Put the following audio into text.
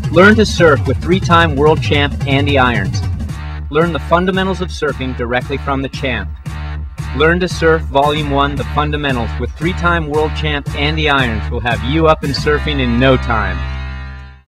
Learn to surf with three-time world champ Andy Irons. Learn the fundamentals of surfing directly from the champ. Learn to Surf Volume 1, The Fundamentals, with three-time world champ Andy Irons will have you up and surfing in no time.